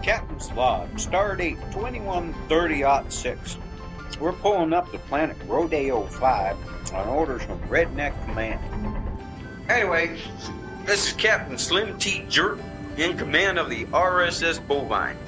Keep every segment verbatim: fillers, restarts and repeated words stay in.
Captain's Log, Stardate twenty-one thirty oh six. We're pulling up the planet Rodeo five on orders from Redneck Command. Anyway, this is Captain Slim T. Jerk in command of the R S S Bovine.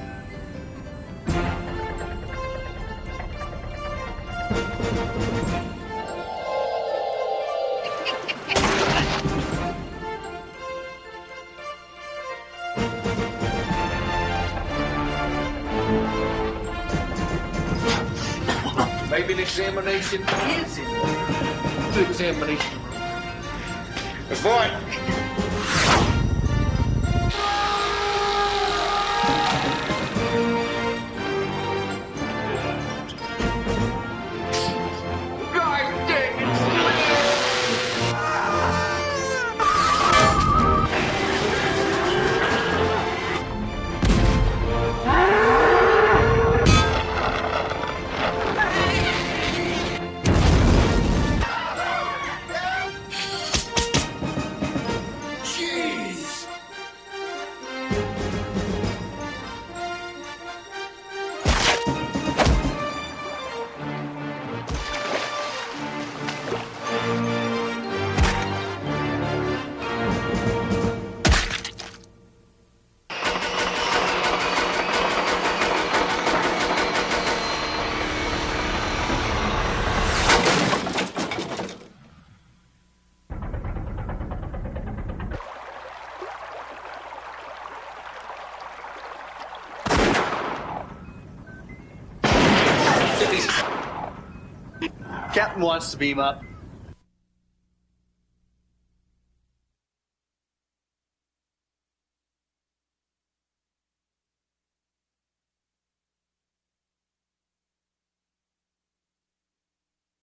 Maybe the examination is in the examination room. Good boy. God dang it! Captain wants to beam up.